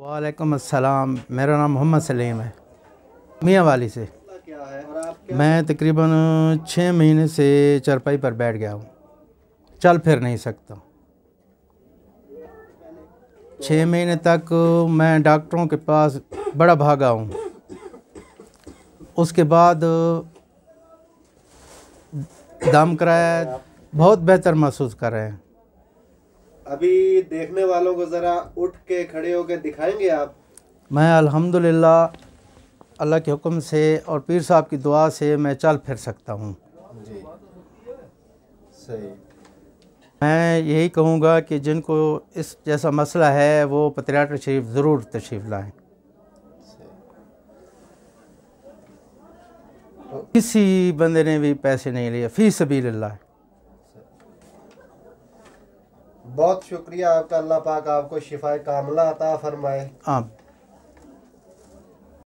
वालेकुम अस्सलाम। मेरा नाम मोहम्मद सलीम है, मियाँ वाली से। क्या है और आप क्या मैं तकरीबन 6 महीने से चारपाई पर बैठ गया हूँ, चल फिर नहीं सकता। 6 महीने तक मैं डॉक्टरों के पास बड़ा भागा हूँ। उसके बाद दम कराया, बहुत बेहतर महसूस कर रहे हैं। अभी देखने वालों को जरा उठ के खड़े होकर दिखाएंगे आप? मैं अल्हम्दुलिल्लाह अल्लाह के हुक्म से और पीर साहब की दुआ से मैं चल फिर सकता हूँ। जी, सही। मैं यही कहूँगा कि जिनको इस जैसा मसला है वो पतियाटर शरीफ ज़रूर तशरीफ़ लाएँ। किसी बंदे ने भी पैसे नहीं लिए, फ़ी सबीलिल्लाह। बहुत शुक्रिया आपका। अल्लाह पाक आपको शिफाए कामिला अता फरमाए। हाँ।